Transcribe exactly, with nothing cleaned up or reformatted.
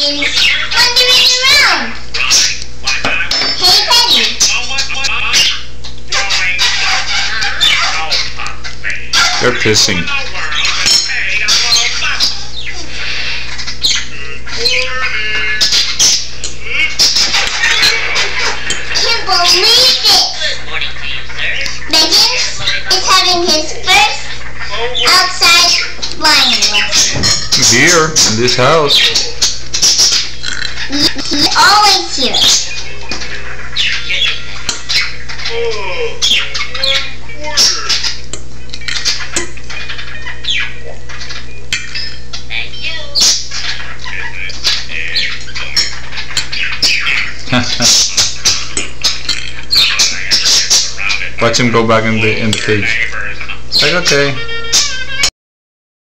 Piggins wandering around. Hey, Teddy. They're pissing. Can't believe it. Piggins is having his first outside flying lesson. Here, in this house. He, he always hears. Watch him go back in the in the cage. Like, okay.